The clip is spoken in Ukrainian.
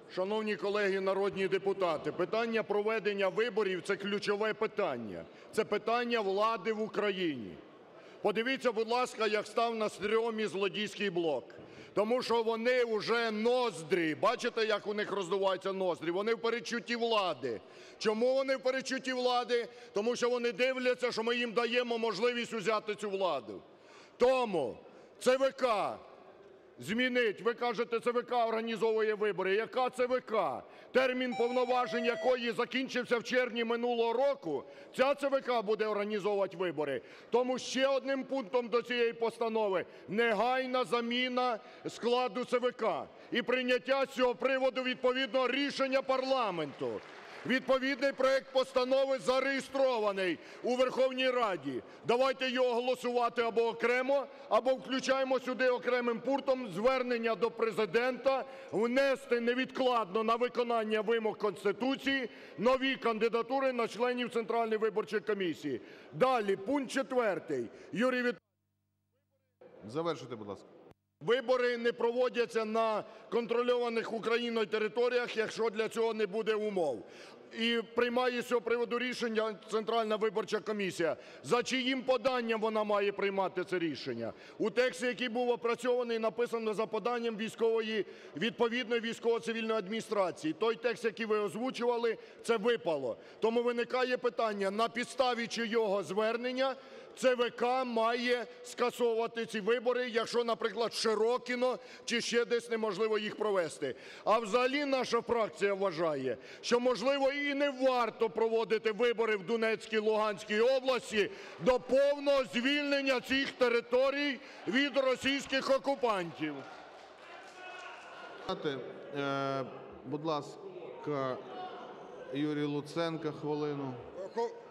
Шановні колеги народні депутати, питання проведення виборів – це ключове питання, це питання влади в Україні. Подивіться, будь ласка, як став на стрьомі злодійський блок. Тому що вони вже ноздрі, бачите, як у них роздуваються ноздрі, вони в передчутті влади. Чому вони в передчутті влади? Тому що вони дивляться, що ми їм даємо можливість взяти цю владу. Тому ЦВК змінить, ви кажете, ЦВК організовує вибори. Яка ЦВК? Термін повноважень якої закінчився в червні минулого року, ця ЦВК буде організовувати вибори. Тому ще одним пунктом до цієї постанови – негайна заміна складу ЦВК і прийняття з цього приводу відповідного рішення парламенту. Відповідний проект постанови зареєстрований у Верховній Раді. Давайте його голосувати або окремо, або включаємо сюди окремим пунктом звернення до Президента внести невідкладно на виконання вимог Конституції нові кандидатури на членів Центральної виборчої комісії. Далі, пункт 4. Завершуйте, будь ласка. Вибори не проводяться на контрольованих Україною територіях, якщо для цього не буде умов. І приймає з цього приводу рішення Центральна виборча комісія. За чиїм поданням вона має приймати це рішення? У тексті, який був опрацьований, написано за поданням відповідної військово-цивільної адміністрації. Той текст, який ви озвучували, це випало. Тому виникає питання, на підставі чийого звернення ЦВК має скасовувати ці вибори, якщо, наприклад, Широкино чи ще десь неможливо їх провести. А взагалі наша фракція вважає, що, можливо, і не варто проводити вибори в Донецькій, Луганській області до повного звільнення цих територій від російських окупантів. Будь ласка, Юрій Луценко, хвилину.